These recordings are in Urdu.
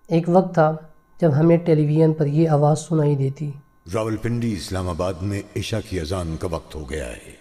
ایک وقت تھا جب ہمیں ٹیلی ویژن پر یہ آواز سنائی دیتی، راولپنڈی اسلام آباد میں عشاء کی اذان کا وقت ہو گیا ہے۔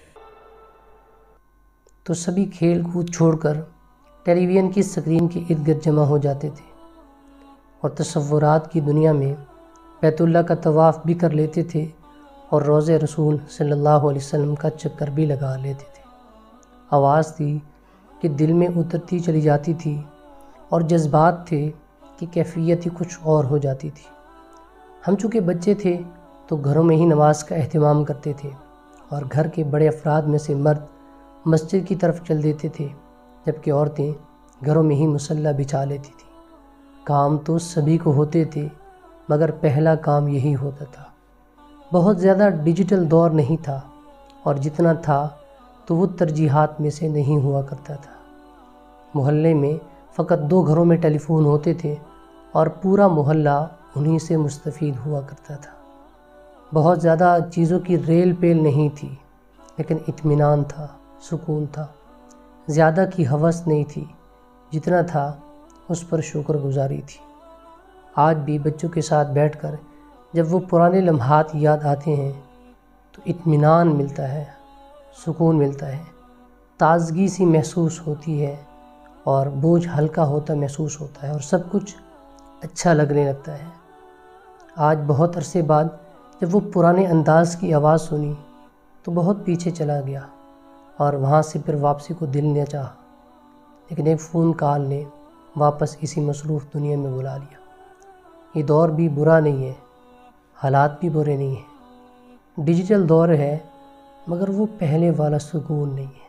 تو سبھی کھیل کود چھوڑ کر ٹیلی ویژن کی اسکرین کے ارد گرد جمع ہو جاتے تھے اور تصورات کی دنیا میں بیت اللہ کا طواف بھی کر لیتے تھے اور روضہ رسول صلی اللہ علیہ وسلم کا چکر بھی لگا لیتے تھے۔ آواز تھی کہ دل میں اترتی چلی جاتی تھی اور جذبات تھے کہ کیفیت ہی کچھ اور ہو جاتی تھی۔ ہم چونکہ بچے تھے تو گھروں میں ہی نماز کا اہتمام کرتے تھے اور گھر کے بڑے افراد میں سے مرد مسجد کی طرف چل دیتے تھے، جبکہ عورتیں گھروں میں ہی مصلی بچھا لیتی تھیں۔ کام تو سبھی کو ہوتے تھے مگر پہلا کام یہی ہوتا تھا۔ بہت زیادہ ڈیجیٹل دور نہیں تھا اور جتنا تھا تو وہ ترجیحات میں سے نہیں ہوا کرتا تھا۔ محلے میں فقط 2 گھروں میں ٹیلی فون ہوتے تھے اور پورا محلہ انہی سے مستفید ہوا کرتا تھا۔ بہت زیادہ چیزوں کی ریل پیل نہیں تھی لیکن اطمینان تھا، سکون تھا۔ زیادہ کی ہوس نہیں تھی، جتنا تھا اس پر شکر گزاری تھی۔ آج بھی بچوں کے ساتھ بیٹھ کر جب وہ پرانے لمحات یاد آتے ہیں تو اطمینان ملتا ہے، سکون ملتا ہے، تازگی سی محسوس ہوتی ہے اور بوجھ ہلکا ہوتا محسوس ہوتا ہے اور سب کچھ اچھا لگنے لگتا ہے۔ آج بہت عرصے بعد جب وہ پرانے انداز کی آواز سنی تو بہت پیچھے چلا گیا اور وہاں سے پھر واپسی کو دل نہ چاہا، لیکن ایک فون کال نے واپس اسی مصروف دنیا میں بلا لیا۔ یہ دور بھی برا نہیں ہے، حالات بھی برے نہیں ہیں۔ ڈیجیٹل دور ہے مگر وہ پہلے والا سکون نہیں ہے۔